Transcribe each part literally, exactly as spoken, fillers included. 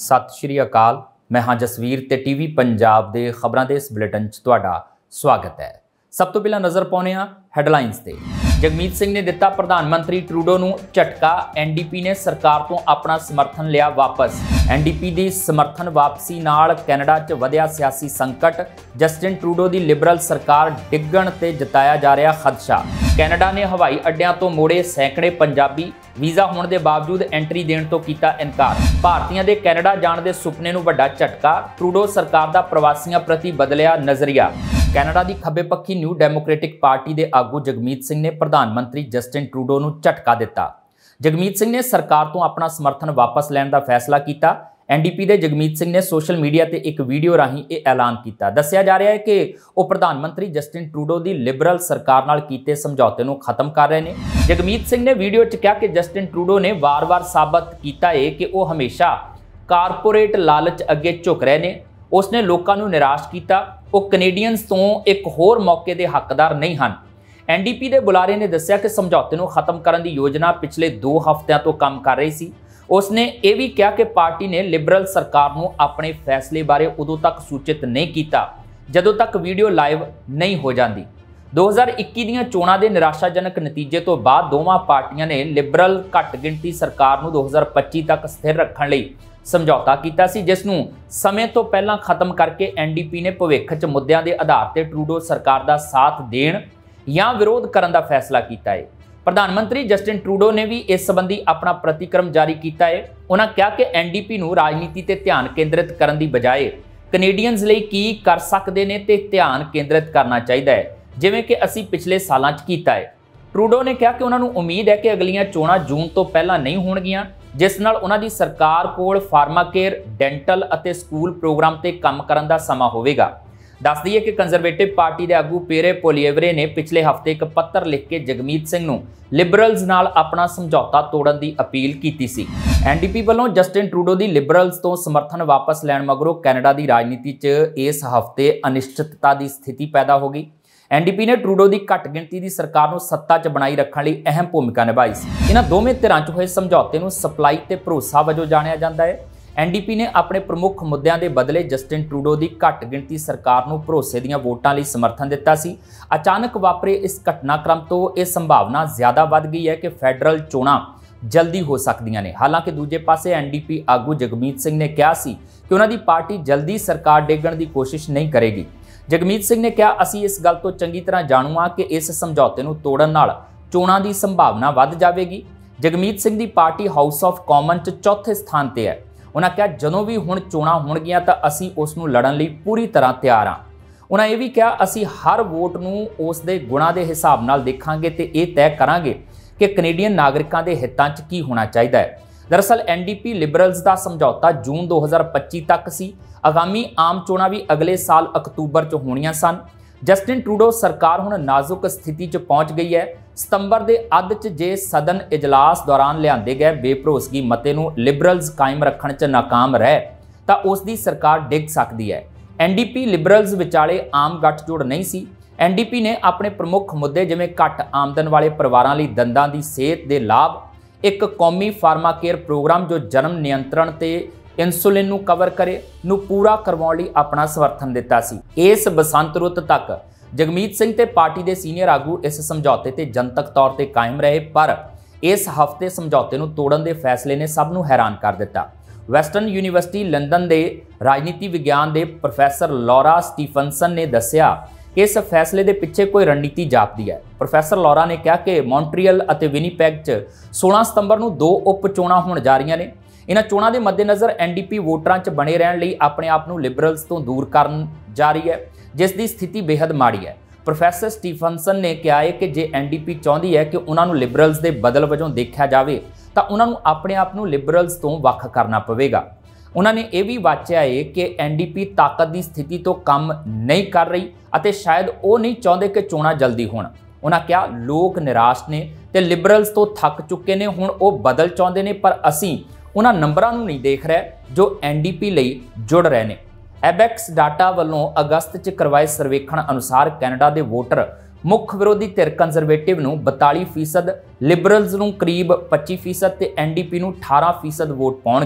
सत श्री अकाल। मैं हाँ जसवीर ते टीवी पंजाब दे खबरां दे इस बुलेटिन च तुहाडा स्वागत है। सब तो पहला नज़र पाउने आ हैडलाइनस ते। जगमीत सिंह ने दिता प्रधानमंत्री ट्रूडो नूं झटका। एन डी पी ने सरकार तो अपना समर्थन लिया वापस। एन डी पी की समर्थन वापसी नाल कैनेडा च वधिया सियासी संकट। जस्टिन ट्रूडो की लिबरल सरकार डिग्गण ते जताया जा रहा खदशा। कैनेडा ने हवाई अड्डियां तो मोड़े सैकड़े पंजाबी। वीज़ा होने के बावजूद एंट्री देने तो किया इनकार। भारतीयों के कैनेडा जाने के सुपने नूं वड्डा झटका। ट्रूडो सरकार का प्रवासियों प्रति बदलिया नज़रिया। कैनेडा की खब्बे पक्षी न्यू डेमोक्रेटिक पार्टी के आगू जगमीत सिंह ने प्रधानमंत्री जस्टिन ट्रूडो नूं झटका दिता। जगमीत सिंह ने सरकार तो अपना समर्थन वापस लैण का फैसला किया। एन डी पी के जगमीत सिंह ने सोशल मीडिया ते एक वीडियो राही यह ऐलान किया। दस्सिया जा रहा है कि वह प्रधानमंत्री जस्टिन ट्रूडो की लिबरल सरकार नाल कीते समझौते नूं खत्म कर रहे हैं। जगमीत सिंह ने वीडियो च कहा कि जस्टिन ट्रूडो ने वार वार साबित किया है कि वह हमेशा कारपोरेट लालच अगे झुक रहे हैं। उसने लोगों को निराश किया। वह कनेडियंस तो एक होर मौके के हकदार नहीं हैं। एन डी पी के बुलारे ने दस्सिया कि समझौते को खत्म करने की योजना पिछले दो हफ्तों तो काम कर रही सी। उसने यह भी कहा कि पार्टी ने लिबरल सरकार को अपने फैसले बारे उदों तक सूचित नहीं किया जदों तक वीडियो लाइव नहीं हो जाती। दो हज़ार इक्की दीयां चोणां दे निराशाजनक नतीजे तो बाद दोवां पार्टियां ने लिबरल घट गिणती सरकार नूं दो हज़ार पच्ची तक स्थिर रखण लई समझौता किया सी, जिसनूं समय तो पहलां खत्म करके एन डी पी ने भविख च मुद्दों के आधार पर ट्रूडो सरकार का साथ देण या विरोध करने का फैसला किया है। प्रधानमंत्री जस्टिन ट्रूडो ने भी इस संबंधी अपना प्रतिक्रम जारी किया है। उन्होंने कहा कि एन डी पी नूं राजनीति ते ध्यान केंद्रित करने की बजाय कनेडियंस लई की कर सकते हैं ते ध्यान केंद्रित करना चाहिए है, जिवें कि असीं पिछले सालों च कीता है। ट्रूडो ने कहा कि उन्होंने उम्मीद है कि अगलियां चोणां जून तो पहला नहीं होणगियां, जिस नाल उन्हां दी सरकार कोल फार्माकेयर, डेंटल अते स्कूल प्रोग्राम ते काम करन दा समा होवेगा। दस दईए कि कंजरवेटिव पार्टी के आगू पेरे पोलिएवरे ने पिछले हफ्ते एक पत्र लिख के जगमीत सिंह नूं लिबरल्स नाल अपना समझौता तोड़न की अपील की सी। एन डी पी वालों जस्टिन ट्रूडो की लिबरल्स तो समर्थन वापस लैण मगरों कैनेडा की राजनीति च इस हफ्ते अनिश्चितता की स्थिति पैदा हो गई। एन डी पी ने ट्रूडो की घट गिणती की सरकार को सत्ता च बनाई रखने लई अहम भूमिका निभाई सी। इन्हां दोवें धिरां च होए समझौते नूं सप्लाई ते भरोसा वजों जाणिया जांदा है। एन डी पी ने अपने प्रमुख मुद्दों के बदले जस्टिन ट्रूडो की घट गिणती सरकार को भरोसे दीयां वोटां लई समर्थन दिता सी। अचानक वापरे इस घटनाक्रम तो यह संभावना ज़्यादा वध गई है कि फैडरल चोणां जल्दी हो सकदियां ने। हालांकि दूजे पासे एन डी पी आगू जगमीत सिंह ने कहा सी कि उन्हां दी पार्टी जल्दी सरकार डिग्गण की कोशिश नहीं करेगी। जगमीत सिंह ने कहा, असीं इस गल तो चंगी तरह जाणू हां कि इस समझौते नूं तोड़न नाल चोणां की संभावना वध जावेगी। जगमीत सिंह की पार्टी हाउस ऑफ कॉमन च चौथे स्थान पर है। उन्होंने कहा, जदों भी हुण चोणां होणगियां तां असीं उस नूं लड़न लई पूरी तरह तैयार हाँ। उन्होंने ये भी कहा, असीं हर वोट नूं उस दे गुणां दे हिसाब नाल देखांगे ते इह तय करांगे कि कनेडियन नागरिकां दे हितां च की होना चाहिए है। दरअसल एन डी पी लिबरल्स का समझौता जून दो हज़ार पच्ची तक सी। आगामी आम चोणां भी अगले साल अक्तूबर च होणियां सन। जस्टिन ट्रूडो सरकार हुण नाजुक स्थिति च पहुंच गई है। सितंबर के अध च जे सदन इजलास दौरान लिआंदे गए बेभरोसगी मते नूं लिबरल्स कायम रखण च नाकाम रहे तां उसदी सरकार डिग सकदी है। एन डी पी लिबरल्स विचाले आम गठजोड़ नहीं सी। एन डी पी ने अपने प्रमुख मुद्दे जिवें घट आमदन वाले परिवारां लई दंदां दी सेहत दे लाभ, एक कौमी फार्माकेयर प्रोग्राम जो जन्म नियंत्रण ते इंसुलिन नूं कवर करे नूं पूरा करवाउण लई अपना समर्थन दिता सी। इस बसंत रुत तक जगमीत सिंह ते पार्टी के सीनियर आगू इस समझौते ते जनतक तौर पर कायम रहे, पर इस हफ्ते समझौते नूं तोड़न के फैसले ने सब नूं हैरान कर दिता। वैस्टर्न यूनीवर्सिटी लंदन के राजनीति विज्ञान के प्रोफैसर लॉरा स्टीफनसन ने दस्सिया कि इस फैसले के पिछे कोई रणनीति जापदी है। प्रोफैसर लॉरा ने कहा कि मॉन्ट्रियल और विनीपैग च सोलह सितंबर को दो उप चोणां होण जा रही ने। इन्हां चोणां के मद्देनज़र एन डी पी वोटरां च बने रहण लई अपने आप को लिबरल्स तो दूर करन जा रही है, जिसकी स्थिति बेहद माड़ी है। प्रोफैसर स्टीफनसन ने कहा है कि जे एन डी पी चाहती है कि उन्होंने लिबरल्स के बदल वजों देखा जाए तो उन्होंने अपने आप को लिबरल्स तो वख करना पवेगा। उन्होंने यह भी वाचिया है कि एन डी पी ताकत की स्थिति तो काम नहीं कर रही और शायद वो नहीं चाहते कि चोणां जल्दी होण। उन्होंने कहा, लोग निराश ने ते लिबरल्स तो थक चुके ने, हुण वो बदल चाहते हैं, पर असीं उन्हां नंबरां नूं नहीं देख रहे जो एन डी पी लई जुड़ रहे हैं। एबैक्स डाटा वालों अगस्त च करवाए सर्वेखण अनुसार कैनेडा के वोटर मुख विरोधी धिर कंजरवेटिव नूं बताली फीसद, लिबरल्स नूं करीब पच्ची फीसद ते एन डी पी नूं अठारह फीसद वोट पाउणगे।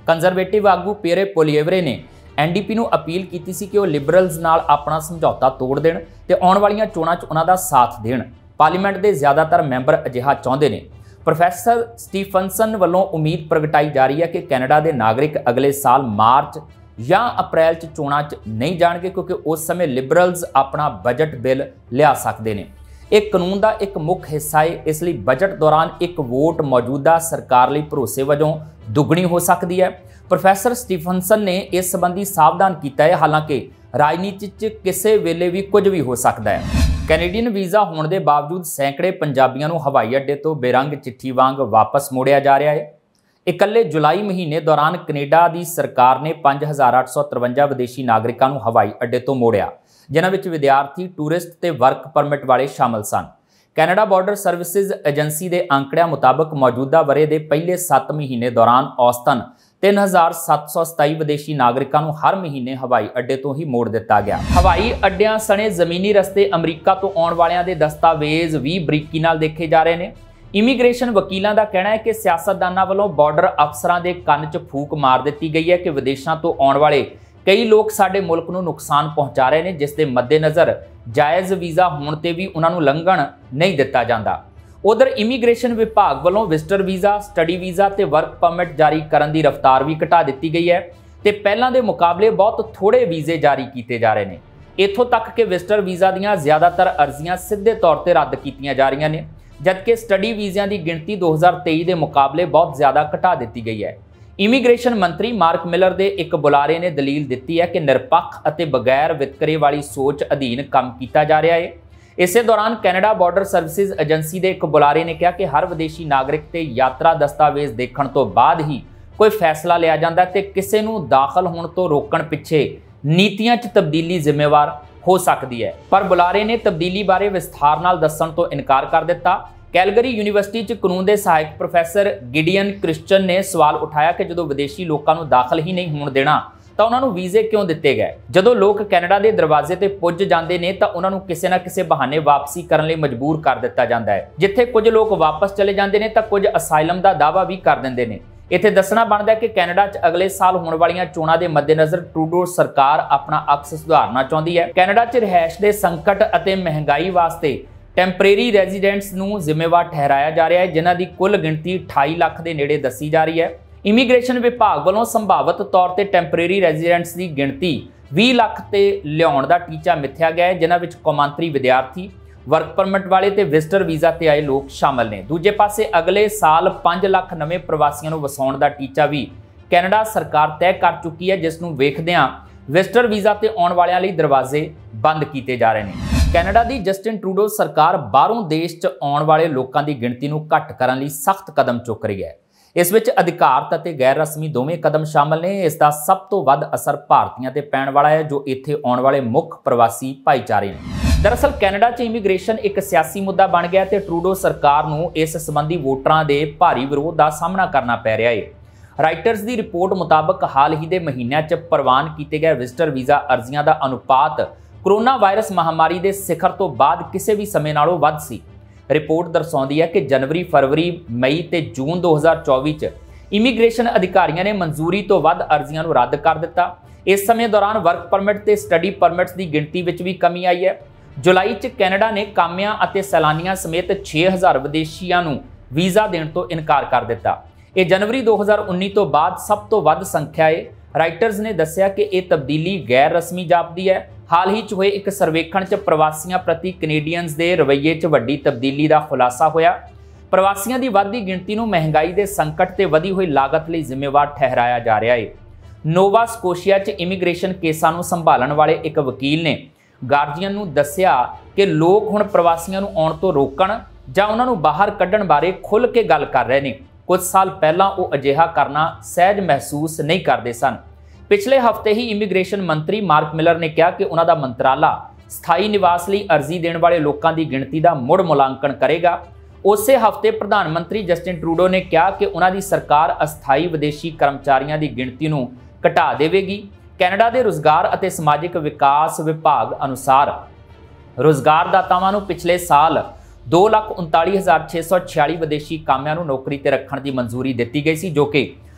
ਕੰਜ਼ਰਵੇਟਿਵ ਆਗੂ ਪੀਅਰੇ ਪੋਲੀਏਵਰੇ ਨੇ ਐਨ ਡੀ ਪੀ ਨੂੰ ਅਪੀਲ ਕੀਤੀ ਸੀ ਕਿ ਉਹ ਲਿਬਰਲਸ ਨਾਲ ਆਪਣਾ ਸਮਝੌਤਾ ਤੋੜ ਦੇਣ ਤੇ ਆਉਣ ਵਾਲੀਆਂ ਚੋਣਾਂ 'ਚ ਉਹਨਾਂ ਦਾ ਸਾਥ ਦੇਣ। ਪਾਰਲੀਮੈਂਟ ਦੇ ਜ਼ਿਆਦਾਤਰ ਮੈਂਬਰ ਅਜਿਹਾ ਚਾਹੁੰਦੇ ਨੇ। ਪ੍ਰੋਫੈਸਰ ਸਟੀਫਨਸਨ ਵੱਲੋਂ ਉਮੀਦ ਪ੍ਰਗਟਾਈ ਜਾ ਰਹੀ ਹੈ ਕਿ ਕੈਨੇਡਾ ਦੇ ਨਾਗਰਿਕ ਅਗਲੇ ਸਾਲ ਮਾਰਚ ਜਾਂ ਅਪ੍ਰੈਲ 'ਚ ਚੋਣਾਂ 'ਚ ਨਹੀਂ ਜਾਣਗੇ, ਕਿਉਂਕਿ ਉਸ ਸਮੇਂ ਲਿਬਰਲਸ ਆਪਣਾ ਬਜਟ ਬਿੱਲ ਲਿਆ ਸਕਦੇ ਨੇ। ਇਹ ਕਾਨੂੰਨ ਦਾ ਇੱਕ ਮੁੱਖ ਹਿੱਸਾ ਹੈ, ਇਸ ਲਈ ਬਜਟ ਦੌਰਾਨ ਇੱਕ ਵੋਟ ਮੌਜੂਦਾ ਸਰਕਾਰ ਲਈ ਭਰੋਸੇ ਵਜੋਂ ਦੁੱਗਣੀ ਹੋ ਸਕਦੀ ਹੈ। ਪ੍ਰੋਫੈਸਰ ਸਟੀਫਨਸਨ ਨੇ ਇਸ ਸੰਬੰਧੀ ਸਾਵਧਾਨ ਕੀਤਾ ਹੈ, ਹਾਲਾਂਕਿ ਰਾਜਨੀਤੀ 'ਚ ਕਿਸੇ ਵੇਲੇ ਵੀ ਕੁਝ ਵੀ ਹੋ ਸਕਦਾ ਹੈ। ਕੈਨੇਡੀਅਨ ਵੀਜ਼ਾ ਹੋਣ ਦੇ ਬਾਵਜੂਦ ਸੈਂਕੜੇ ਪੰਜਾਬੀਆਂ ਨੂੰ ਹਵਾਈ ਅੱਡੇ ਤੋਂ ਬੇਰੰਗ ਚਿੱਠੀ ਵਾਂਗ ਵਾਪਸ ਮੋੜਿਆ ਜਾ ਰਿਹਾ ਹੈ। ਇਕੱਲੇ ਜੁਲਾਈ ਮਹੀਨੇ ਦੌਰਾਨ ਕੈਨੇਡਾ ਦੀ ਸਰਕਾਰ ਨੇ ਪੰਜ ਹਜ਼ਾਰ ਅੱਠ ਸੌ ਤਰਵੰਜਾ ਵਿਦੇਸ਼ੀ ਨਾਗਰਿਕਾਂ ਨੂੰ ਹਵਾਈ ਅੱਡੇ ਤੋਂ ਮੋੜਿਆ, ਜਿਨ੍ਹਾਂ ਵਿੱਚ ਵਿਦਿਆਰਥੀ, ਟੂਰਿਸਟ ਤੇ ਵਰਕ ਪਰਮਿਟ ਵਾਲੇ ਸ਼ਾਮਲ ਸਨ। ਕੈਨੇਡਾ ਬਾਰਡਰ ਸਰਵਿਸਿਜ਼ ਏਜੰਸੀ ਦੇ ਅੰਕੜਿਆਂ ਮੁਤਾਬਕ ਮੌਜੂਦਾ ਵਰ੍ਹੇ ਦੇ ਪਹਿਲੇ ਸੱਤ ਮਹੀਨੇ ਦੌਰਾਨ ਔਸਤਨ ਤਿੰਨ ਹਜ਼ਾਰ ਸੱਤ ਸੌ ਸਤਾਈ ਵਿਦੇਸ਼ੀ ਨਾਗਰਿਕਾਂ ਨੂੰ ਹਰ ਮਹੀਨੇ ਹਵਾਈ ਅੱਡੇ ਤੋਂ ਹੀ ਮੋੜ ਦਿੱਤਾ ਗਿਆ। ਹਵਾਈ ਅੱਡਿਆਂ ਸਣੇ ਜ਼ਮੀਨੀ ਰਸਤੇ ਅਮਰੀਕਾ ਤੋਂ ਆਉਣ ਵਾਲਿਆਂ ਦੇ ਦਸਤਾਵੇਜ਼ ਵੀ ਬਰੀਕੀ ਨਾਲ ਦੇਖੇ ਜਾ ਰਹੇ ਨੇ। ਇਮੀਗ੍ਰੇਸ਼ਨ ਵਕੀਲਾਂ ਦਾ ਕਹਿਣਾ ਹੈ ਕਿ ਸਿਆਸਤਦਾਨਾਂ ਵੱਲੋਂ ਬਾਰਡਰ ਅਫਸਰਾਂ ਦੇ ਕੰਨ 'ਚ ਫੂਕ ਮਾਰ ਦਿੱਤੀ ਗਈ ਹੈ ਕਿ ਵਿਦੇਸ਼ਾਂ ਤੋਂ ਆਉਣ ਵਾਲੇ ਕਈ ਲੋਕ ਸਾਡੇ ਮੁਲਕ ਨੂੰ ਨੁਕਸਾਨ ਪਹੁੰਚਾ ਰਹੇ ਨੇ, ਜਿਸ ਦੇ ਮੱਦੇਨਜ਼ਰ ਜਾਇਜ਼ ਵੀਜ਼ਾ ਹੋਣ ਤੇ ਵੀ ਉਹਨਾਂ ਨੂੰ ਲੰਘਣ ਨਹੀਂ ਦਿੱਤਾ ਜਾਂਦਾ। ਉਧਰ ਇਮੀਗ੍ਰੇਸ਼ਨ ਵਿਭਾਗ ਵੱਲੋਂ ਵਿਜ਼ਟਰ ਵੀਜ਼ਾ, ਸਟੱਡੀ ਵੀਜ਼ਾ ਤੇ ਵਰਕ ਪਰਮਿਟ ਜਾਰੀ ਕਰਨ ਦੀ ਰਫ਼ਤਾਰ ਵੀ ਘਟਾ ਦਿੱਤੀ ਗਈ ਹੈ ਤੇ ਪਹਿਲਾਂ ਦੇ ਮੁਕਾਬਲੇ ਬਹੁਤ ਥੋੜੇ ਵੀਜ਼ੇ ਜਾਰੀ ਕੀਤੇ ਜਾ ਰਹੇ ਨੇ। ਇੱਥੋਂ ਤੱਕ ਕਿ ਵਿਜ਼ਟਰ ਵੀਜ਼ਾ ਦੀਆਂ ਜ਼ਿਆਦਾਤਰ ਅਰਜ਼ੀਆਂ ਸਿੱਧੇ ਤੌਰ ਤੇ ਰੱਦ ਕੀਤੀਆਂ ਜਾ ਰਹੀਆਂ ਨੇ, ਜਦਕਿ ਸਟੱਡੀ ਵੀਜ਼ਿਆਂ ਦੀ ਗਿਣਤੀ ਦੋ ਹਜ਼ਾਰ ਤੇਈ ਦੇ ਮੁਕਾਬਲੇ ਬਹੁਤ ਜ਼ਿਆਦਾ ਘਟਾ ਦਿੱਤੀ ਗਈ ਹੈ। ਇਮੀਗ੍ਰੇਸ਼ਨ ਮੰਤਰੀ ਮਾਰਕ ਮਿਲਰ ਦੇ ਇੱਕ ਬੁਲਾਰੇ ਨੇ ਦਲੀਲ ਦਿੱਤੀ ਹੈ ਕਿ ਨਿਰਪੱਖ ਅਤੇ ਬਗੈਰ ਵਿਤਕਰੇ ਵਾਲੀ ਸੋਚ ਅਧੀਨ ਕੰਮ ਕੀਤਾ ਜਾ ਰਿਹਾ ਹੈ। ਇਸੇ ਦੌਰਾਨ ਕੈਨੇਡਾ ਬਾਰਡਰ ਸਰਵਿਸਿਜ਼ ਏਜੰਸੀ ਦੇ ਇੱਕ ਬੁਲਾਰੇ ਨੇ ਕਿਹਾ ਕਿ ਹਰ ਵਿਦੇਸ਼ੀ ਨਾਗਰਿਕ ਤੇ ਯਾਤਰਾ ਦਸਤਾਵੇਜ਼ ਦੇਖਣ ਤੋਂ ਬਾਅਦ ਹੀ ਕੋਈ ਫੈਸਲਾ ਲਿਆ ਜਾਂਦਾ ਤੇ ਕਿਸੇ ਨੂੰ ਦਾਖਲ ਹੋਣ ਤੋਂ ਰੋਕਣ ਪਿੱਛੇ ਨੀਤੀਆਂ 'ਚ ਤਬਦੀਲੀ ਜ਼ਿੰਮੇਵਾਰ ਹੋ ਸਕਦੀ ਹੈ। ਪਰ ਬੁਲਾਰੇ ਨੇ ਤਬਦੀਲੀ ਬਾਰੇ ਵਿਸਥਾਰ ਨਾਲ ਦੱਸਣ ਤੋਂ ਇਨਕਾਰ ਕਰ ਦਿੱਤਾ। ਕੈਲਗਰੀ ਯੂਨੀਵਰਸਿਟੀ 'ਚ ਕਾਨੂੰਨ ਦੇ ਸਹਾਇਕ ਪ੍ਰੋਫੈਸਰ ਗਿਡੀਅਨ ਕ੍ਰਿਸਚਨ ਨੇ ਸਵਾਲ ਉਠਾਇਆ ਕਿ ਜਦੋਂ ਵਿਦੇਸ਼ੀ ਲੋਕਾਂ ਨੂੰ ਦਾਖਲ ਹੀ ਨਹੀਂ ਹੋਣ ਦੇਣਾ ਤਾਂ ਉਹਨਾਂ ਨੂੰ ਵੀਜ਼ੇ ਕਿਉਂ ਦਿੱਤੇ ਗਏ। ਜਦੋਂ ਲੋਕ ਕੈਨੇਡਾ ਦੇ ਦਰਵਾਜ਼ੇ ਤੇ ਪੁੱਜ ਜਾਂਦੇ ਨੇ ਤਾਂ ਉਹਨਾਂ ਨੂੰ ਕਿਸੇ ਨਾ ਕਿਸੇ ਬਹਾਨੇ ਵਾਪਸੀ ਕਰਨ ਲਈ ਮਜਬੂਰ ਕਰ ਦਿੱਤਾ ਜਾਂਦਾ ਹੈ। ਜਿੱਥੇ ਕੁਝ ਲੋਕ ਵਾਪਸ ਚਲੇ ਜਾਂਦੇ ਨੇ ਤਾਂ ਕੁਝ ਅਸਾਈਲਮ ਦਾ ਦਾਅਵਾ ਵੀ ਕਰ ਦਿੰਦੇ ਨੇ। ਇੱਥੇ ਦੱਸਣਾ ਬਣਦਾ ਹੈ ਕਿ ਕੈਨੇਡਾ 'ਚ ਅਗਲੇ ਸਾਲ ਹੋਣ ਵਾਲੀਆਂ ਚੋਣਾਂ ਦੇ ਮੱਦੇਨਜ਼ਰ ਟਰੂਡੋ ਸਰਕਾਰ ਆਪਣਾ ਅਕਸ ਸੁਧਾਰਨਾ ਚਾਹੁੰਦੀ ਹੈ। ਕੈਨੇਡਾ 'ਚ ਰਿਹਾਇਸ਼ ਦੇ ਸੰਕਟ ਅਤੇ ਮਹਿੰਗਾਈ ਵਾਸਤੇ ਟੈਂਪਰੇਰੀ ਰੈਜ਼ੀਡੈਂਟਸ ਨੂੰ ਜ਼ਿੰਮੇਵਾਰ ਠਹਿਰਾਇਆ ਜਾ ਰਿਹਾ ਹੈ, ਜਿਨ੍ਹਾਂ ਦੀ ਕੁੱਲ ਗਿਣਤੀ ਅਠਾਈ ਲੱਖ ਦੇ ਨੇੜੇ ਦੱਸੀ ਜਾ ਰਹੀ ਹੈ। ਇਮੀਗ੍ਰੇਸ਼ਨ ਵਿਭਾਗ ਵੱਲੋਂ ਸੰਭਾਵਤ ਤੌਰ ਤੇ ਟੈਂਪਰੇਰੀ ਰੈਜ਼ੀਡੈਂਟਸ ਦੀ ਗਿਣਤੀ ਵੀਹ ਲੱਖ ਤੇ ਲਿਆਉਣ ਦਾ ਟੀਚਾ ਮਿੱਥਿਆ ਗਿਆ ਹੈ, ਜਿਨ੍ਹਾਂ ਵਿੱਚ ਕੌਮਾਂਤਰੀ ਵਿਦਿਆਰਥੀ, ਵਰਕ ਪਰਮਿਟ ਵਾਲੇ ਤੇ ਵਿਜ਼ਟਰ ਵੀਜ਼ਾ ਤੇ ਆਏ ਲੋਕ ਸ਼ਾਮਲ ਨੇ। ਦੂਜੇ ਪਾਸੇ ਅਗਲੇ ਸਾਲ ਪੰਜ ਲੱਖ ਨਵੇਂ ਪ੍ਰਵਾਸੀਆਂ ਨੂੰ ਵਸਾਉਣ ਦਾ ਟੀਚਾ ਵੀ ਕੈਨੇਡਾ ਸਰਕਾਰ ਤੈਅ ਕਰ ਚੁੱਕੀ ਹੈ, ਜਿਸ ਨੂੰ ਵੇਖਦਿਆਂ ਵਿਜ਼ਟਰ ਵੀਜ਼ਾ ਤੇ ਆਉਣ ਵਾਲਿਆਂ ਲਈ ਦਰਵਾਜ਼ੇ ਬੰਦ ਕੀਤੇ ਜਾ ਰਹੇ ਨੇ। ਕੈਨੇਡਾ ਦੀ ਜਸਟਿਨ ਟਰੂਡੋ ਸਰਕਾਰ ਬਾਹਰੋਂ ਦੇਸ਼ 'ਚ ਆਉਣ ਵਾਲੇ ਲੋਕਾਂ ਦੀ ਗਿਣਤੀ ਨੂੰ ਘੱਟ ਕਰਨ ਲਈ ਸਖਤ ਕਦਮ ਚੁੱਕ ਰਹੀ ਹੈ। ਇਸ ਵਿੱਚ ਅਧਿਕਾਰਤ ਅਤੇ ਗੈਰ ਰਸਮੀ ਦੋਵੇਂ ਕਦਮ ਸ਼ਾਮਲ ਨੇ। ਇਸ ਦਾ ਸਭ ਤੋਂ ਵੱਧ ਅਸਰ ਭਾਰਤੀਆਂ ਤੇ ਪੈਣ ਵਾਲਾ ਹੈ, ਜੋ ਇੱਥੇ ਆਉਣ ਵਾਲੇ ਮੁੱਖ ਪ੍ਰਵਾਸੀ ਭਾਈਚਾਰੇ ਨੇ। ਦਰਅਸਲ ਕੈਨੇਡਾ 'ਚ ਇਮੀਗ੍ਰੇਸ਼ਨ ਇੱਕ ਸਿਆਸੀ ਮੁੱਦਾ ਬਣ ਗਿਆ ਤੇ ਟਰੂਡੋ ਸਰਕਾਰ ਨੂੰ ਇਸ ਸੰਬੰਧੀ ਵੋਟਰਾਂ ਦੇ ਭਾਰੀ ਵਿਰੋਧ ਦਾ ਸਾਹਮਣਾ ਕਰਨਾ ਪੈ ਰਿਹਾ ਹੈ। ਰਾਈਟਰਸ ਦੀ ਰਿਪੋਰਟ ਮੁਤਾਬਕ ਹਾਲ ਹੀ ਦੇ ਮਹੀਨਿਆਂ 'ਚ ਪ੍ਰਵਾਨ ਕੀਤੇ ਗਏ ਵਿਜ਼ਟਰ ਵੀਜ਼ਾ ਅਰਜ਼ੀਆਂ ਦਾ ਅਨੁਪਾਤ ਕੋਰੋਨਾ ਵਾਇਰਸ ਮਹਾਮਾਰੀ ਦੇ ਸਿਖਰ ਤੋਂ ਬਾਅਦ ਕਿਸੇ ਵੀ ਸਮੇਂ ਨਾਲੋਂ ਵੱਧ ਸੀ। ਰਿਪੋਰਟ ਦਰਸਾਉਂਦੀ ਹੈ ਕਿ ਜਨਵਰੀ, ਫਰਵਰੀ, ਮਈ ਤੇ ਜੂਨ ਦੋ ਹਜ਼ਾਰ ਚੌਵੀ 'ਚ ਇਮੀਗ੍ਰੇਸ਼ਨ ਅਧਿਕਾਰੀਆਂ ਨੇ ਮਨਜ਼ੂਰੀ ਤੋਂ ਵੱਧ ਅਰਜ਼ੀਆਂ ਨੂੰ ਰੱਦ ਕਰ ਦਿੱਤਾ। ਇਸ ਸਮੇਂ ਦੌਰਾਨ ਵਰਕ ਪਰਮਿਟ ਤੇ ਸਟੱਡੀ ਪਰਮਿਟਸ ਦੀ ਗਿਣਤੀ ਵਿੱਚ ਵੀ ਕਮੀ ਆਈ ਹੈ। ਜੁਲਾਈ 'ਚ ਕੈਨੇਡਾ ਨੇ ਕਾਮਿਆਂ ਅਤੇ ਸੈਲਾਨੀਆਂ ਸਮੇਤ ਛੇ ਹਜ਼ਾਰ ਵਿਦੇਸ਼ੀਆਂ ਨੂੰ ਵੀਜ਼ਾ ਦੇਣ ਤੋਂ ਇਨਕਾਰ ਕਰ ਦਿੱਤਾ। ਇਹ ਜਨਵਰੀ ਦੋ ਹਜ਼ਾਰ ਉੱਨੀ ਤੋਂ ਬਾਅਦ ਸਭ ਤੋਂ ਵੱਧ ਸੰਖਿਆ ਹੈ। ਰਾਈਟਰਸ ਨੇ ਦੱਸਿਆ ਕਿ ਇਹ ਤਬਦੀਲੀ ਗੈਰ ਰਸਮੀ ਜਾਪਦੀ ਹੈ। ਹਾਲ ਹੀ 'ਚ ਹੋਏ ਇੱਕ ਸਰਵੇਖਣ 'ਚ ਪ੍ਰਵਾਸੀਆਂ ਪ੍ਰਤੀ ਕੈਨੇਡੀਅਨਸ ਦੇ ਰਵੱਈਏ 'ਚ ਵੱਡੀ ਤਬਦੀਲੀ ਦਾ ਖੁਲਾਸਾ ਹੋਇਆ। ਪ੍ਰਵਾਸੀਆਂ ਦੀ ਵੱਧਦੀ ਗਿਣਤੀ ਨੂੰ ਮਹਿੰਗਾਈ ਦੇ ਸੰਕਟ ਤੇ ਵਧੀ ਹੋਈ ਲਾਗਤ ਲਈ ਜ਼ਿੰਮੇਵਾਰ ਠਹਿਰਾਇਆ ਜਾ ਰਿਹਾ ਹੈ। ਨੋਵਾ ਸਕੋਸ਼ੀਆ 'ਚ ਇਮੀਗ੍ਰੇਸ਼ਨ ਕੇਸਾਂ ਨੂੰ ਸੰਭਾਲਣ ਵਾਲੇ ਇੱਕ ਵਕੀਲ ਨੇ ਗਾਰਡੀਅਨ ਨੂੰ ਦੱਸਿਆ ਕਿ ਲੋਕ ਹੁਣ ਪ੍ਰਵਾਸੀਆਂ ਨੂੰ ਆਉਣ ਤੋਂ ਰੋਕਣ ਜਾਂ ਉਹਨਾਂ ਨੂੰ ਬਾਹਰ ਕੱਢਣ ਬਾਰੇ ਖੁੱਲ੍ਹ ਕੇ ਗੱਲ ਕਰ ਰਹੇ ਨੇ। ਕੁਝ ਸਾਲ ਪਹਿਲਾਂ ਉਹ ਅਜਿਹਾ ਕਰਨਾ ਸਹਿਜ ਮਹਿਸੂਸ ਨਹੀਂ ਕਰਦੇ ਸਨ। ਪਿਛਲੇ ਹਫ਼ਤੇ ਹੀ ਇਮੀਗ੍ਰੇਸ਼ਨ ਮੰਤਰੀ ਮਾਰਕ ਮਿਲਰ ਨੇ ਕਿਹਾ ਕਿ ਉਹਨਾਂ ਦਾ ਮੰਤਰਾਲਾ ਸਥਾਈ ਨਿਵਾਸ ਲਈ ਅਰਜ਼ੀ ਦੇਣ ਵਾਲੇ ਲੋਕਾਂ ਦੀ ਗਿਣਤੀ ਦਾ ਮੁੜ ਮੁਲਾਂਕਣ ਕਰੇਗਾ। ਉਸੇ ਹਫ਼ਤੇ ਪ੍ਰਧਾਨ ਮੰਤਰੀ ਜਸਟਿਨ ਟਰੂਡੋ ਨੇ ਕਿਹਾ ਕਿ ਉਹਨਾਂ ਦੀ ਸਰਕਾਰ ਅਸਥਾਈ ਵਿਦੇਸ਼ੀ ਕਰਮਚਾਰੀਆਂ ਦੀ ਗਿਣਤੀ ਨੂੰ ਘਟਾ ਦੇਵੇਗੀ। ਕੈਨੇਡਾ ਦੇ ਰੁਜ਼ਗਾਰ ਅਤੇ ਸਮਾਜਿਕ ਵਿਕਾਸ ਵਿਭਾਗ ਅਨੁਸਾਰ ਰੁਜ਼ਗਾਰਦਾਤਾਵਾਂ ਨੂੰ ਪਿਛਲੇ ਸਾਲ दो लाख उनताली हज़ार छे सौ छियाली विदेशी कामिਆਂ ਨੂੰ ਨੌਕਰੀ ਤੇ ਰੱਖਣ ਦੀ ਮਨਜ਼ੂਰੀ ਦਿੱਤੀ ਗਈ ਸੀ, ਜੋ ਕਿ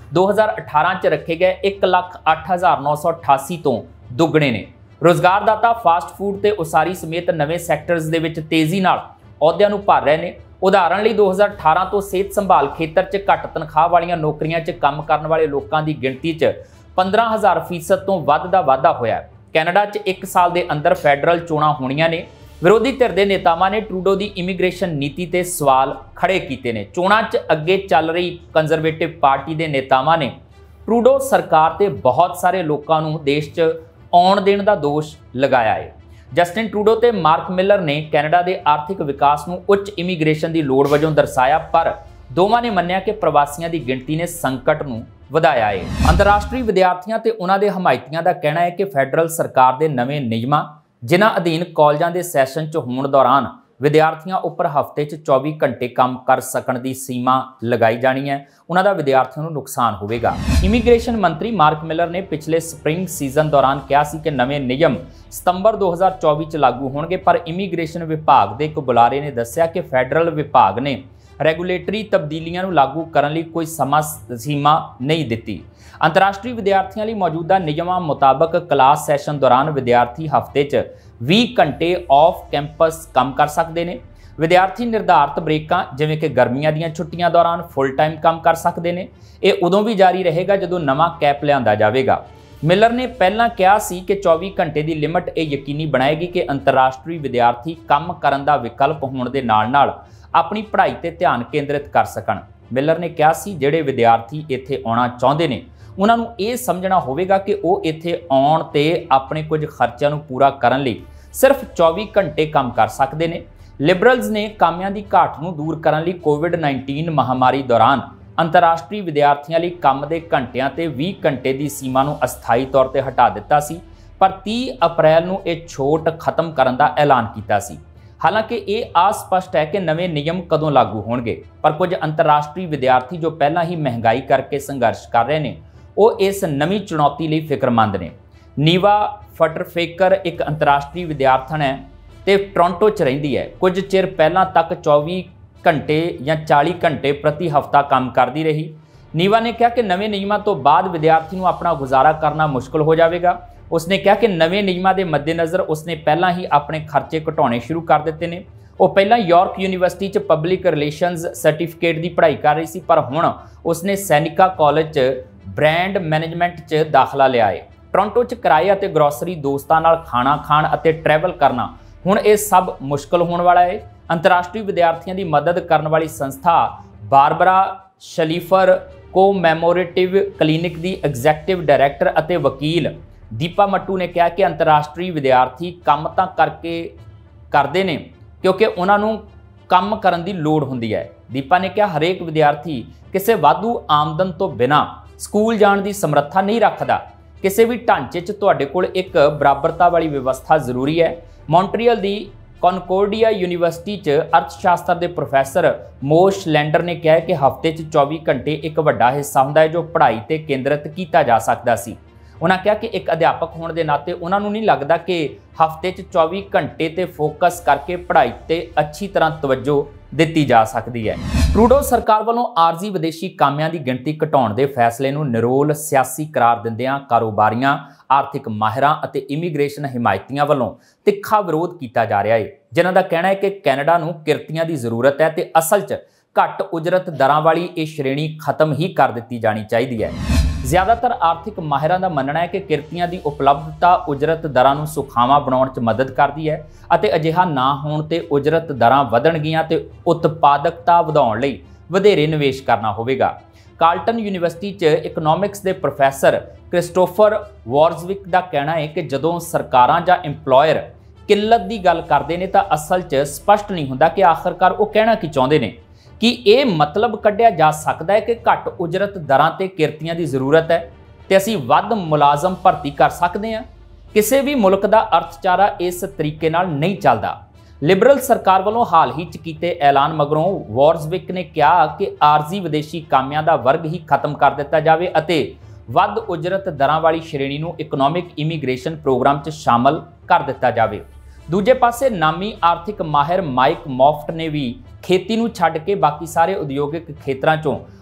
दो हज़ार अठारह च रखे गए एक लख अठ हज़ार नौ सौ अठासी तो दुगने ने। रोजगारदाता फास्ट फूड ते उसारी समेत नवे सैक्टरस दे विच तेजी नाल अहुदिਆਂ ਨੂੰ भर रहे हैं। उदाहरण लई दो हज़ार अठारह तो सेहत संभाल खेतर च घट तनखाह वालियां नौकरियां च काम करन वाले लोकां दी गिणती च पंद्रह हज़ार फीसद तो वध दा वाधा होया। कैनेडा च एक साल दे अंदर फैडरल चोणां होणीਆਂ ने। विरोधी धिर दे नेतावां ने ट्रूडो दी इमीग्रेशन नीति ते सवाल खड़े कीते ने। चोणां च अगे चल रही कंजरवेटिव पार्टी दे नेतावां ने ट्रूडो सरकार ते बहुत सारे लोकां नूं देश च आउण देण दा दोष लगाया है। जस्टिन ट्रूडो ते मार्क मिलर ने कैनेडा के आर्थिक विकास नूं उच्च इमीग्रेशन की लोड़ वजों दर्शाया, पर दोवां ने मन्निया कि प्रवासियों की गिणती ने संकट नूं वधाया है। अंतरराष्ट्रीय विद्यार्थियों ते उन्हां दे हमायतियों का कहना है कि फैडरल सरकार के नवे नियमां जिन्हां अधीन कॉलेजां के सैशन च होण दौरान विद्यार्थियों उपर हफ्ते च चौबी घंटे काम कर सकण दी सीमा लगाई जानी है, उन्हां दा विद्यार्थियों नूं नुकसान होवेगा। इमीग्रेशन मंत्री मार्क मिलर ने पिछले स्प्रिंग सीजन दौरान कहा सी कि नवे नियम सितंबर दो हज़ार चौबीस च लागू होणगे, पर इमीग्रेशन विभाग के एक बुलारे ने दस्सिया कि फैडरल विभाग ने रैगूलेटरी तब्दीलियां नूं लागू करन लई कोई समा सीमा नहीं दित्ती। अंतरराष्ट्रीय विद्यार्थियों लई मौजूदा नियमां मुताबक क्लास सैशन दौरान विद्यार्थी हफ्ते च बीस घंटे ऑफ कैंपस काम कर सकते हैं। विद्यार्थी निर्धारित ब्रेकां जिवें कि गर्मियां दीयां छुट्टियां दौरान फुल टाइम काम कर सकते हैं। यह उदों भी जारी रहेगा जदों नवां कैप लिआंदा जावेगा। मिलर ने पहलां कहा सी कि चौबीस घंटे की लिमिट यह यकीनी बनाएगी कि अंतरराष्ट्रीय विद्यार्थी काम करन दा विकल्प होण दे नाल नाल अपनी पढ़ाई ते ध्यान केंद्रित कर सकण। मिलर ने कहा सी जिहड़े विद्यार्थी इत्थे आउणा चाहुंदे ने उन्हां नूं इह समझना होवेगा कि वो इत्थे आउण ते अपने कुछ खर्चिਆਂ ਨੂੰ पूरा करन लई सिर्फ चौबीस घंटे काम कर सकते हैं। लिबरल्स ने कामिਆਂ ਦੀ ਘਾਟ ਨੂੰ दूर करन लई कोविड उन्नीस महामारी दौरान अंतरराष्ट्रीय विद्यार्थियों लिए काम के घंटिया ते बीस घंटे की सीमा ਨੂੰ अस्थाई तौर पर हटा दिता सी, पर तीस अप्रैल ਨੂੰ ਇਹ छूट खत्म करने का ऐलान किया सी। हालांकि ये अस्पष्ट है कि नवे नियम कदों लागू होणगे, पर कुछ अंतरराष्ट्रीय विद्यार्थी जो पहला ही महंगाई करके संघर्ष कर रहे हैं वो इस नवी चुनौती लिए फिक्रमंद ने। नीवा फटरफेकर एक अंतरराष्ट्रीय विद्यार्थन है तो टोरंटो च रहिंदी है। कुछ चिर पहला तक चौबीस घंटे या चालीस घंटे प्रति हफ्ता काम करती रही। नीवा ने कहा कि नवे नियमों तो बाद विद्यार्थी को अपना गुजारा करना मुश्किल हो जाएगा। उसने कहा कि नवे नियमों के मद्देनज़र उसने पहला ही अपने खर्चे घटाने शुरू कर दिते ने। वो पहला यॉर्क यूनीवर्सिटी च पब्लिक रिलेशनस सर्टिफिकेट की पढ़ाई कर रही सी, पर हुण उसने सैनिका कॉलेज च ब्रांड मैनेजमेंट च दाखला लिया है। टोरंटो च किराए अते ग्रोसरी दोस्तां नाल खाना खाण अते ट्रैवल करना हुण ये सब मुश्किल होने वाला है। अंतरराष्ट्रीय विद्यार्थियों की मदद करने वाली संस्था बारबरा शलीफर को मैमोरेटिव क्लीनिक की एग्जैक्टिव डायरैक्टर अते वकील दीपा मट्टू ने कहा कि अंतरराष्ट्रीय विद्यार्थी काम तां करके करते हैं क्योंकि उन्होंने काम करन दी लोड़ हुंदी है। दीपा ने कहा हरेक विद्यार्थी किसी वाधू आमदन तो बिना स्कूल जाण दी समर्था नहीं रखता। किसी भी ढांचे च तुहाडे कोल एक बराबरता वाली व्यवस्था जरूरी है। मॉन्ट्रियल दी कॉनकोर्डिया यूनीवर्सिटी च अर्थशास्त्र के प्रोफैसर मोश लैंडर ने कहा कि हफ्ते च चौबीस घंटे एक वड्डा हिस्सा हुंदा है जो पढ़ाई ते केंद्रित किया जा सकता सी। उन्होंने कहा कि एक अध्यापक होने के नाते उन्होंने नहीं लगता कि हफ्ते च चौबीस घंटे ते फोकस करके पढ़ाई ते अच्छी तरह तवज्जो दी जा सकती है। ट्रूडो सरकार वालों आरजी विदेशी कामिਆਂ ਦੀ गिणती घटाउਣ ਦੇ फैसले ਨੂੰ निरोल सियासी करार दिंदिਆਂ कारोबारियां आर्थिक माहिरां ਅਤੇ इमीग्रेशन हिमायतियों वालों तिखा विरोध किया जा रहा है, जिन्हां दा कहना है कि कैनेडा ਨੂੰ किरतियां की जरूरत है तो असल च घट उजरत दरां वाली ये श्रेणी खत्म ही कर दी जानी चाहिए है। ज़्यादातर आर्थिक माहिरां दा मनना है कि किरतियां की उपलब्धता उजरत दरां नूं सुखावां बनाउण च मदद करदी है अते अजिहा ना होण ते उजरत दरां वधणगीਆਂ ते उत्पादकता वधाउण लई वधेरे निवेश करना होवेगा। कार्लटन यूनीवर्सिटी च इकनॉमिक्स के प्रोफैसर क्रिस्टोफर वॉर्जविक का कहना है कि जदों सरकारां जां इंपलॉयर किल्लत की गल करते हैं तो असल च स्पष्ट नहीं हुंदा कि आखिरकार वो कहना की चाहुंदे ने। कि यह मतलब कढ़िया जा सकता है कि घट उजरत दरां ते किरतियां की जरूरत है तो असीं वध मुलाजम भर्ती कर सकते हैं। किसी भी मुल्क का अर्थचारा इस तरीके नाल नहीं चलता। लिबरल सरकार वालों हाल ही च कीते ऐलान मगरों वॉर्जविक ने कहा कि आरजी विदेशी कामिਆਂ ਦਾ वर्ग ही खत्म कर दिता जाए अते वध उजरत दरां वाली श्रेणी नूं इकनॉमिक इमीग्रेशन प्रोग्राम च शामिल कर दिता जाए। दूजे पासे नामी आर्थिक माहिर माइक मॉफ्ट ने भी खेती नूं छड्ड के बाकी सारे उद्योगिक खेतरां चों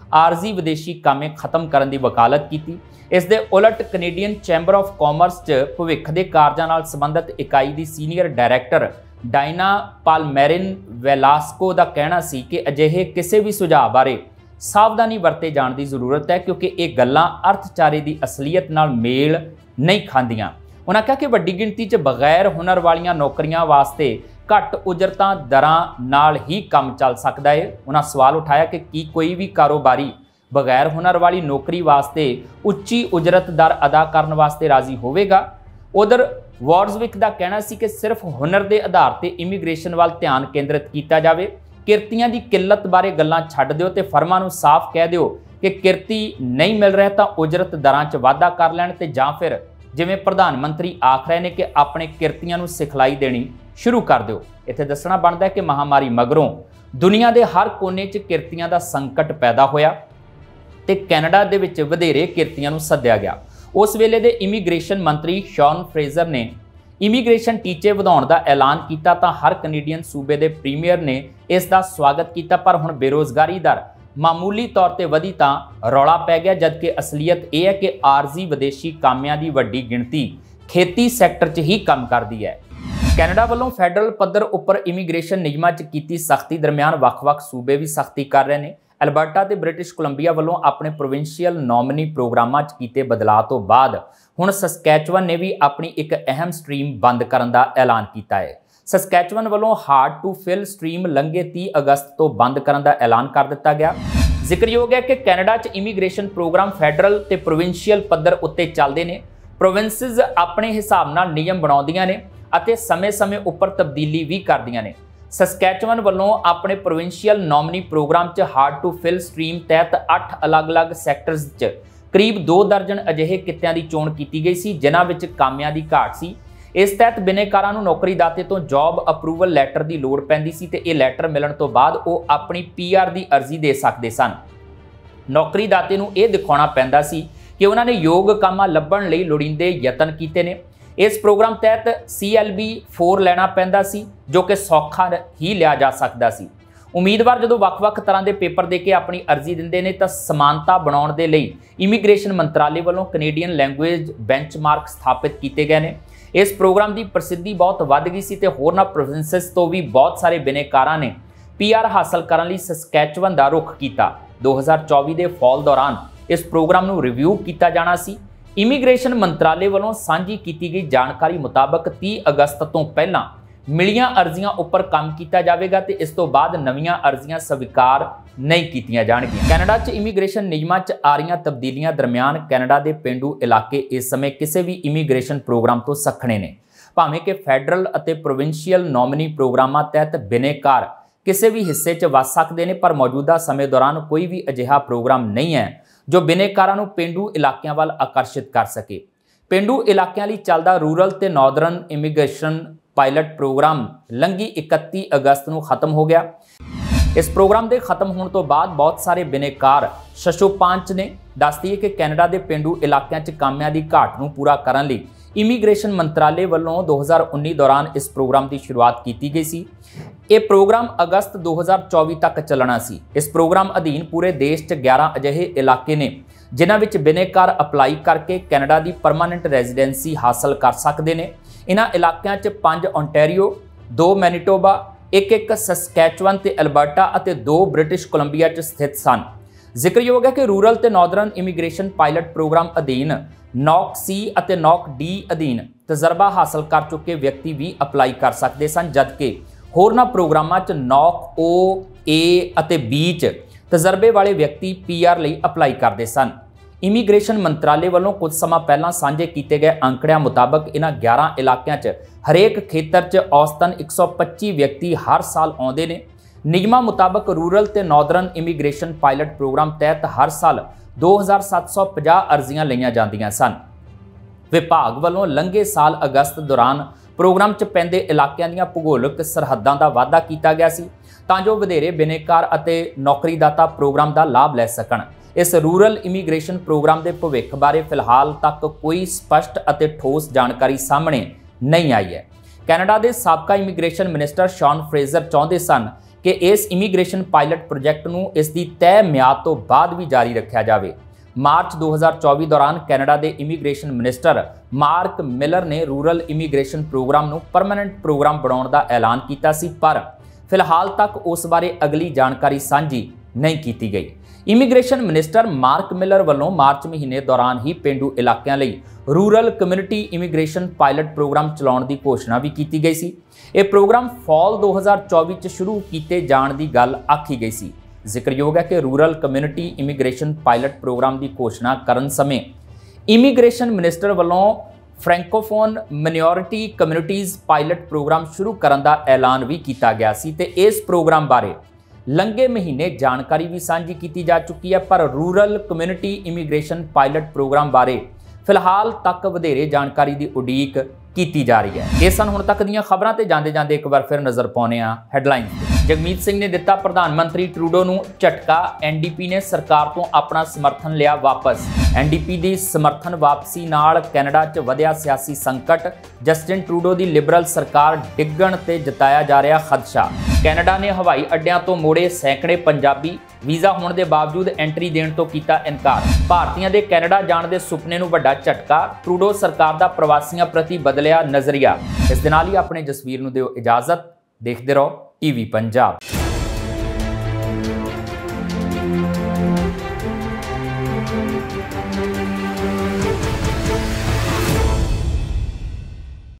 ਆਰਜ਼ੀ ਵਿਦੇਸ਼ੀ ਕਾਮੇ ਖਤਮ ਕਰਨ ਦੀ ਵਕਾਲਤ ਕੀਤੀ। ਇਸ ਦੇ ਉਲਟ ਕੈਨੇਡੀਅਨ ਚੈਂਬਰ ਆਫ ਕਾਮਰਸ 'ਚ ਭਵਿੱਖ ਦੇ ਕਾਰਜਾਂ ਨਾਲ ਸੰਬੰਧਿਤ ਇਕਾਈ ਦੀ senior director Diana Palmarin Velasco ਦਾ ਕਹਿਣਾ ਸੀ ਕਿ ਅਜਿਹੇ ਕਿਸੇ ਵੀ ਸੁਝਾਅ ਬਾਰੇ ਸਾਵਧਾਨੀ ਵਰਤੇ ਜਾਣ ਦੀ ਜ਼ਰੂਰਤ ਹੈ ਕਿਉਂਕਿ ਇਹ ਗੱਲਾਂ ਅਰਥਚਾਰੇ ਦੀ ਅਸਲੀਅਤ ਨਾਲ ਮੇਲ ਨਹੀਂ ਖਾਂਦੀਆਂ। ਉਹਨਾਂ ਕਿਹਾ ਕਿ ਵੱਡੀ ਗਿਣਤੀ 'ਚ ਬਗੈਰ ਹੁਨਰ ਵਾਲੀਆਂ ਨੌਕਰੀਆਂ ਵਾਸਤੇ ਘੱਟ ਉਜਰਤਾਂ ਦਰਾਂ ਨਾਲ ਹੀ ਕੰਮ ਚੱਲ ਸਕਦਾ ਹੈ। ਉਹਨਾਂ ਸਵਾਲ ਉਠਾਇਆ ਕਿ ਕੀ ਕੋਈ ਵੀ ਕਾਰੋਬਾਰੀ ਬਗੈਰ ਹੁਨਰ ਵਾਲੀ ਨੌਕਰੀ ਵਾਸਤੇ ਉੱਚੀ ਉਜਰਤ ਦਰ ਅਦਾ ਕਰਨ ਵਾਸਤੇ ਰਾਜ਼ੀ ਹੋਵੇਗਾ। ਉਧਰ ਵਾਰਜ਼ਵਿਕ ਦਾ ਕਹਿਣਾ ਸੀ ਕਿ ਸਿਰਫ ਹੁਨਰ ਦੇ ਆਧਾਰ ਤੇ ਇਮੀਗ੍ਰੇਸ਼ਨ ਵੱਲ ਧਿਆਨ ਕੇਂਦਰਿਤ ਕੀਤਾ ਜਾਵੇ। ਕਿਰਤੀਆਂ ਦੀ ਕਿੱਲਤ ਬਾਰੇ ਗੱਲਾਂ ਛੱਡ ਦਿਓ ਤੇ ਫਰਮਾਂ ਨੂੰ ਸਾਫ਼ ਕਹਿ ਦਿਓ ਕਿ ਕਿਰਤੀ ਨਹੀਂ ਮਿਲ ਰਿਹਾ ਤਾਂ ਉਜਰਤ ਦਰਾਂ 'ਚ ਵਾਧਾ ਕਰ ਲੈਣ ਤੇ ਜਾਂ ਫਿਰ ਜਿਵੇਂ ਪ੍ਰਧਾਨ ਮੰਤਰੀ ਆਖ ਰਹੇ ਨੇ ਕਿ ਆਪਣੇ ਕਿਰਤੀਆਂ ਨੂੰ ਸਿਖਲਾਈ ਦੇਣੀ ਸ਼ੁਰੂ ਕਰ ਦਿਓ। ਇੱਥੇ ਦੱਸਣਾ ਬਣਦਾ ਹੈ ਕਿ ਮਹਾਮਾਰੀ ਮਗਰੋਂ ਦੁਨੀਆ ਦੇ ਹਰ ਕੋਨੇ 'ਚ ਕਿਰਤੀਆਂ ਦਾ ਸੰਕਟ ਪੈਦਾ ਹੋਇਆ ਤੇ ਕੈਨੇਡਾ ਦੇ ਵਿੱਚ ਵਧੇਰੇ ਕਿਰਤੀਆਂ ਨੂੰ ਸੱਦਿਆ ਗਿਆ। ਉਸ ਵੇਲੇ ਦੇ ਇਮੀਗ੍ਰੇਸ਼ਨ ਮੰਤਰੀ ਸ਼ੌਨ ਫਰੇਜ਼ਰ ਨੇ ਇਮੀਗ੍ਰੇਸ਼ਨ ਟੀਚੇ ਵਧਾਉਣ ਦਾ ਐਲਾਨ ਕੀਤਾ ਤਾਂ ਹਰ ਕੈਨੇਡੀਅਨ ਸੂਬੇ ਦੇ ਪ੍ਰੀਮੀਅਰ ਨੇ ਇਸ ਦਾ ਸਵਾਗਤ ਕੀਤਾ, ਪਰ ਹੁਣ ਬੇਰੋਜ਼ਗਾਰੀ ਦਰ ਮਾਮੂਲੀ ਤੌਰ ਤੇ ਵਧੀ ਤਾਂ ਰੌਲਾ ਪੈ ਗਿਆ, ਜਦਕਿ ਅਸਲੀਅਤ ਇਹ ਹੈ ਕਿ ਆਰਜ਼ੀ ਵਿਦੇਸ਼ੀ ਕਾਮਿਆਂ ਦੀ ਵੱਡੀ ਗਿਣਤੀ ਖੇਤੀ ਸੈਕਟਰ 'ਚ ਹੀ ਕੰਮ ਕਰਦੀ ਹੈ। ਕੈਨੇਡਾ ਵੱਲੋਂ ਫੈਡਰਲ ਪੱਧਰ ਉੱਪਰ ਇਮੀਗ੍ਰੇਸ਼ਨ ਨਿਯਮਾਂ 'ਚ ਕੀਤੀ ਸਖਤੀ ਦਰਮਿਆਨ ਵੱਖ-ਵੱਖ ਸੂਬੇ ਵੀ ਸਖਤੀ ਕਰ ਰਹੇ ਨੇ। ਐਲਬਰਟਾ ਤੇ ਬ੍ਰਿਟਿਸ਼ ਕੋਲੰਬੀਆ ਵੱਲੋਂ ਆਪਣੇ ਪ੍ਰੋਵਿੰਸ਼ੀਅਲ ਨੋਮਨੀ ਪ੍ਰੋਗਰਾਮਾਂ 'ਚ ਕੀਤੇ ਬਦਲਾਅ ਤੋਂ ਬਾਅਦ ਹੁਣ ਸਸਕੈਚੁਅਨ ਨੇ ਵੀ ਆਪਣੀ ਇੱਕ ਅਹਿਮ ਸਟਰੀਮ ਬੰਦ ਕਰਨ ਦਾ ਐਲਾਨ ਕੀਤਾ ਹੈ। ਸਸਕੈਚੁਅਨ ਵੱਲੋਂ ਹਾਰਡ ਟੂ ਫਿਲ ਸਟਰੀਮ ਲੰਘੇ ਤੀਹ ਅਗਸਤ ਤੋਂ ਬੰਦ ਕਰਨ ਦਾ ਐਲਾਨ ਕਰ ਦਿੱਤਾ ਗਿਆ। ਜ਼ਿਕਰਯੋਗ ਹੈ ਕਿ ਕੈਨੇਡਾ 'ਚ ਇਮੀਗ੍ਰੇਸ਼ਨ ਪ੍ਰੋਗਰਾਮ ਫੈਡਰਲ ਤੇ ਪ੍ਰੋਵਿੰਸ਼ੀਅਲ ਪੱਧਰ ਉੱਤੇ ਚੱਲਦੇ ਨੇ। ਪ੍ਰੋਵਿੰਸਿਸ ਆਪਣੇ ਹਿਸਾਬ ਨਾਲ ਨਿਯਮ ਬਣਾਉਂਦੀਆਂ ਨੇ ਅਤੇ ਸਮੇਂ-ਸਮੇਂ ਉੱਪਰ ਤਬਦੀਲੀ ਵੀ ਕਰਦੀਆਂ ਨੇ। ਸਸਕੈਚੁਅਨ ਵੱਲੋਂ ਆਪਣੇ ਪ੍ਰੋਵਿੰਸ਼ੀਅਲ ਨੋਮਨੀ ਪ੍ਰੋਗਰਾਮ 'ਚ ਹਾਰਡ ਟੂ ਫਿਲ ਸਟਰੀਮ ਤਹਿਤ ਅੱਠ ਅਲੱਗ-ਅਲੱਗ ਸੈਕਟਰਸ 'ਚ ਕਰੀਬ ਦੋ ਦਰਜਨ ਅਜਿਹੇ ਕਿੱਤਿਆਂ ਦੀ ਚੋਣ ਕੀਤੀ ਗਈ ਸੀ ਜਿਨ੍ਹਾਂ ਵਿੱਚ ਕਾਮਿਆਂ ਦੀ ਘਾਟ ਸੀ। ਇਸ ਤਹਿਤ ਬਿਨੇਕਾਰਾਂ ਨੂੰ ਨੌਕਰੀਦਾਤੇ ਤੋਂ ਜੌਬ ਅਪਰੂਵਲ ਲੈਟਰ ਦੀ ਲੋੜ ਪੈਂਦੀ ਸੀ ਤੇ ਇਹ ਲੈਟਰ ਮਿਲਣ ਤੋਂ ਬਾਅਦ ਉਹ ਆਪਣੀ ਪੀ ਆਰ ਦੀ ਅਰਜ਼ੀ ਦੇ ਸਕਦੇ ਸਨ। ਨੌਕਰੀਦਾਤੇ ਨੂੰ ਇਹ ਦਿਖਾਉਣਾ ਪੈਂਦਾ ਸੀ ਕਿ ਉਹਨਾਂ ਨੇ ਯੋਗ ਕਾਮਾ ਲੱਭਣ ਲਈ ਲੋੜੀਂਦੇ ਯਤਨ ਕੀਤੇ ਨੇ। ਇਸ ਪ੍ਰੋਗਰਾਮ ਤਹਿਤ ਸੀ ਐਲ ਬੀ ਚਾਰ ਲੈਣਾ ਪੈਂਦਾ ਸੀ ਜੋ ਕਿ ਸੌਖਾ ਹੀ ਲਿਆ ਜਾ ਸਕਦਾ ਸੀ। ਉਮੀਦਵਾਰ ਜਦੋਂ ਵੱਖ-ਵੱਖ ਤਰ੍ਹਾਂ ਦੇ ਪੇਪਰ ਦੇ ਕੇ ਆਪਣੀ ਅਰਜ਼ੀ ਦਿੰਦੇ ਨੇ ਤਾਂ ਸਮਾਨਤਾ ਬਣਾਉਣ ਦੇ ਲਈ ਇਮੀਗ੍ਰੇਸ਼ਨ ਮੰਤਰਾਲੇ ਵੱਲੋਂ ਕੈਨੇਡੀਅਨ ਲੈਂਗੁਏਜ ਬੈਂਚਮਾਰਕ ਸਥਾਪਿਤ ਕੀਤੇ ਗਏ ਨੇ। ਇਸ ਪ੍ਰੋਗਰਾਮ ਦੀ ਪ੍ਰਸਿੱਧੀ ਬਹੁਤ ਵੱਧ ਗਈ ਸੀ ਤੇ ਹੋਰਨਾਂ ਪ੍ਰੋਵਿੰਸਸ ਤੋਂ ਵੀ ਬਹੁਤ ਸਾਰੇ ਬਿਨੇਕਾਰਾਂ ਨੇ ਪੀ ਆਰ ਹਾਸਲ ਕਰਨ ਲਈ ਸਸਕੈਚੁਅਨ ਦਾ ਰੁਖ ਕੀਤਾ। ਦੋ ਹਜ਼ਾਰ ਚੌਵੀ ਦੇ ਫਾਲ ਦੌਰਾਨ ਇਸ ਪ੍ਰੋਗਰਾਮ ਨੂੰ ਰਿਵਿਊ ਕੀਤਾ ਜਾਣਾ ਸੀ। ਇਮੀਗ੍ਰੇਸ਼ਨ ਮੰਤਰਾਲੇ ਵੱਲੋਂ ਸਾਂਝੀ ਕੀਤੀ ਗਈ ਜਾਣਕਾਰੀ ਮੁਤਾਬਕ ਤੀਹ ਅਗਸਤ ਤੋਂ ਪਹਿਲਾਂ ਮਿਲੀਆਂ ਅਰਜ਼ੀਆਂ ਉੱਪਰ ਕੰਮ ਕੀਤਾ ਜਾਵੇਗਾ ਤੇ ਇਸ ਤੋਂ ਬਾਅਦ ਨਵੀਆਂ ਅਰਜ਼ੀਆਂ ਸਵੀਕਾਰ ਨਹੀਂ ਕੀਤੀਆਂ ਜਾਣਗੀਆਂ। ਕੈਨੇਡਾ 'ਚ ਇਮੀਗ੍ਰੇਸ਼ਨ ਨਿਯਮਾਂ 'ਚ ਆ ਰਹੀਆਂ ਤਬਦੀਲੀਆਂ ਦਰਮਿਆਨ ਕੈਨੇਡਾ ਦੇ ਪੇਂਡੂ ਇਲਾਕੇ ਇਸ ਸਮੇਂ ਕਿਸੇ ਵੀ ਇਮੀਗ੍ਰੇਸ਼ਨ ਪ੍ਰੋਗਰਾਮ ਤੋਂ ਸੱਖਣੇ ਨੇ। ਭਾਵੇਂ ਕਿ ਫੈਡਰਲ ਅਤੇ ਪ੍ਰੋਵਿੰਸ਼ੀਅਲ ਨੋਮਨੀ ਪ੍ਰੋਗਰਾਮਾਂ ਤਹਿਤ ਬਿਨੇਕਾਰ ਕਿਸੇ ਵੀ ਹਿੱਸੇ 'ਚ ਵਸ ਸਕਦੇ ਨੇ, ਪਰ ਮੌਜੂਦਾ ਸਮੇਂ ਦੌਰਾਨ ਕੋਈ ਵੀ ਅਜਿਹਾ ਪ੍ਰੋਗਰਾਮ ਨਹੀਂ ਹੈ ਜੋ ਬਿਨੇਕਾਰਾਂ ਨੂੰ ਪੇਂਡੂ ਇਲਾਕਿਆਂ ਵੱਲ ਆਕਰਸ਼ਿਤ ਕਰ ਸਕੇ। ਪੇਂਡੂ ਇਲਾਕਿਆਂ ਲਈ ਚੱਲਦਾ ਰੂਰਲ ਤੇ ਨਾਰਦਰਨ ਇਮੀਗ੍ਰੇਸ਼ਨ ਪਾਇਲਟ ਪ੍ਰੋਗਰਾਮ ਲੰਘੀ ਇਕੱਤੀ ਅਗਸਤ ਨੂੰ ਖਤਮ ਹੋ ਗਿਆ। ਇਸ ਪ੍ਰੋਗਰਾਮ ਦੇ ਖਤਮ ਹੋਣ ਤੋਂ ਬਾਅਦ ਬਹੁਤ ਸਾਰੇ ਬਿਨੇਕਾਰ ਸ਼ਸ਼ੋਪਾਂਚ ਨੇ। ਦੱਸਦੀ ਹੈ ਕਿ ਕੈਨੇਡਾ ਦੇ ਪੇਂਡੂ ਇਲਾਕਿਆਂ 'ਚ ਕਾਮਿਆਂ ਦੀ ਘਾਟ ਨੂੰ ਪੂਰਾ ਕਰਨ ਲਈ ਇਮੀਗ੍ਰੇਸ਼ਨ ਮੰਤਰਾਲੇ ਵੱਲੋਂ ਦੋ ਹਜ਼ਾਰ ਉੱਨੀ ਦੌਰਾਨ ਇਸ ਪ੍ਰੋਗਰਾਮ ਦੀ ਸ਼ੁਰੂਆਤ ਕੀਤੀ ਗਈ ਸੀ। ਇਹ ਪ੍ਰੋਗਰਾਮ ਅਗਸਤ ਦੋ ਹਜ਼ਾਰ ਚੌਵੀ ਤੱਕ ਚੱਲਣਾ ਸੀ। ਇਸ ਪ੍ਰੋਗਰਾਮ ਅਧੀਨ ਪੂਰੇ ਦੇਸ਼ 'ਚ ਗਿਆਰਾਂ ਅਜਿਹੇ ਇਲਾਕੇ ਨੇ ਜਿਨ੍ਹਾਂ ਵਿੱਚ ਬਿਨੇਕਾਰ ਅਪਲਾਈ ਕਰਕੇ ਕੈਨੇਡਾ ਦੀ ਪਰਮਾਨੈਂਟ ਰੈਜ਼ੀਡੈਂਸੀ ਹਾਸਲ ਕਰ ਸਕਦੇ ਨੇ। ਇਹਨਾਂ ਇਲਾਕਿਆਂ 'ਚ ਪੰਜ ਓਨਟਾਰੀਓ, ਦੋ ਮੈਨੀਟੋਬਾ, ਇੱਕ ਇੱਕ ਸਸਕੈਚੁਅਨ ਤੇ ਐਲਬਰਟਾ ਅਤੇ ਦੋ ਬ੍ਰਿਟਿਸ਼ ਕੋਲੰਬੀਆ 'ਚ ਸਥਿਤ ਸਨ। ਜ਼ਿਕਰਯੋਗ ਹੈ ਕਿ ਰੂਰਲ ਤੇ ਨਾਰਦਰਨ ਇਮੀਗ੍ਰੇਸ਼ਨ ਪਾਇਲਟ ਪ੍ਰੋਗਰਾਮ ਅਧੀਨ ਨੌਕ ਸੀ ਅਤੇ ਨੌਕ ਡੀ ਅਧੀਨ ਤਜਰਬਾ ਹਾਸਲ ਕਰ ਚੁੱਕੇ ਵਿਅਕਤੀ ਵੀ ਅਪਲਾਈ ਕਰ ਸਕਦੇ ਸਨ, ਜਦਕਿ ਹੋਰਨਾਂ ਪ੍ਰੋਗਰਾਮਾਂ 'ਚ ਨੌਕ ਓ, ਏ ਅਤੇ ਬੀ 'ਚ ਤਜਰਬੇ ਵਾਲੇ ਵਿਅਕਤੀ ਪੀ ਆਰ ਲਈ ਅਪਲਾਈ ਕਰਦੇ ਸਨ। ਇਮੀਗ੍ਰੇਸ਼ਨ ਮੰਤਰਾਲੇ ਵੱਲੋਂ ਕੁਝ ਸਮਾਂ ਪਹਿਲਾਂ ਸਾਂਝੇ ਕੀਤੇ ਗਏ ਅੰਕੜਿਆਂ ਮੁਤਾਬਕ ਇਹਨਾਂ ਗਿਆਰਾਂ ਇਲਾਕਿਆਂ 'ਚ ਹਰੇਕ ਖੇਤਰ 'ਚ ਔਸਤਨ ਇੱਕ ਸੌ ਪੱਚੀ ਵਿਅਕਤੀ ਹਰ ਸਾਲ ਆਉਂਦੇ ਨੇ। ਨਿਯਮਾਂ ਮੁਤਾਬਕ ਰੂਰਲ ਤੇ ਨਾਰਦਰਨ ਇਮੀਗ੍ਰੇਸ਼ਨ ਪਾਇਲਟ ਪ੍ਰੋਗਰਾਮ ਤਹਿਤ ਹਰ ਸਾਲ ਦੋ ਹਜ਼ਾਰ ਸੱਤ ਸੌ ਪੰਜਾਹ ਅਰਜ਼ੀਆਂ ਲਈਆਂ ਜਾਂਦੀਆਂ ਸਨ। ਵਿਭਾਗ ਵੱਲੋਂ ਲੰਘੇ ਸਾਲ ਅਗਸਤ ਦੌਰਾਨ ਪ੍ਰੋਗਰਾਮ 'ਚ ਪੈਂਦੇ ਇਲਾਕਿਆਂ ਦੀਆਂ ਭੂਗੋਲਿਕ ਸਰਹੱਦਾਂ ਦਾ ਵਾਧਾ ਕੀਤਾ ਗਿਆ ਸੀ ਤਾਂ ਜੋ ਵਧੇਰੇ ਬਿਨੇਕਾਰ ਅਤੇ ਨੌਕਰੀਦਾਤਾ ਪ੍ਰੋਗਰਾਮ ਦਾ ਲਾਭ ਲੈ ਸਕਣ। ਇਸ ਰੂਰਲ ਇਮੀਗ੍ਰੇਸ਼ਨ ਪ੍ਰੋਗਰਾਮ ਦੇ ਭਵਿੱਖ ਬਾਰੇ ਫਿਲਹਾਲ ਤੱਕ ਕੋਈ ਸਪਸ਼ਟ ਅਤੇ ਠੋਸ ਜਾਣਕਾਰੀ ਸਾਹਮਣੇ ਨਹੀਂ ਆਈ ਹੈ। ਕੈਨੇਡਾ ਦੇ ਸਾਬਕਾ ਇਮੀਗ੍ਰੇਸ਼ਨ ਮਿਨਿਸਟਰ ਸ਼ੌਨ ਫਰੇਜ਼ਰ ਚਾਹੁੰਦੇ ਸਨ कि इस इमीग्रेशन पायलट प्रोजैक्ट ਨੂੰ ਇਸ ਦੀ तय ਮਿਆਦ ਤੋਂ ਬਾਅਦ ਵੀ ਜਾਰੀ ਰੱਖਿਆ ਜਾਵੇ। मार्च दो हज़ार चौबीस दौरान कैनेडा के इमीग्रेशन मिनिस्टर मार्क मिलर ने रूरल इमीग्रेशन प्रोग्राम ਨੂੰ परमानेंट प्रोग्राम बनाने का ऐलान किया सी, पर फिलहाल तक उस बारे अगली जानकारी साझी नहीं की गई। इमीग्रेशन मिनिस्टर मार्क मिलर वालों मार्च महीने दौरान ही पेंडू इलाकों लई rural community immigration pilot program चलाउण की घोषणा भी की गई सी। यह प्रोग्राम फॉल दो हज़ार चौबीस च शुरू किए जाने की गल आखी गई सी। जिक्रयोग है कि rural community immigration pilot program की घोषणा करन समय इमीग्रेशन मिनिस्टर वालों francophone minority communities pilot program शुरू करने का ऐलान भी किया गया सी ते इस प्रोग्राम बारे लंघे महीने जानकारी भी साझी की जा चुकी है, पर rural community immigration pilot program बारे फिलहाल तक वधेरे जानकारी की उड़ीक की जा रही है। ये सन हुण तक दीयां खबरां ते जांदे जांदे एक बार फिर नज़र पाउने आ हैडलाइनस। जगमीत सिंह ने दिता प्रधानमंत्री ट्रूडो नूं झटका, एनडीपी ने सरकार तो अपना समर्थन लिया वापस। एनडीपी की समर्थन वापसी नाल कैनेडा च वधिया सियासी संकट, जस्टिन ट्रूडो की लिबरल सरकार डिग्गण ते जताया जा रहा खदशा। कैनेडा ने हवाई अड्डियां तो मोड़े सैकड़े पंजाबी, वीज़ा होने के बावजूद एंट्री देने तो किया इनकार। भारतीयों के कैनेडा जाने के सुपने नूं वड्डा झटका, ट्रूडो सरकार का प्रवासियों प्रति बदलिया नज़रिया। इस दे नाल ही अपने जसवीर नूं दिओ इजाजत, देखते रहो टीवी पंजाब।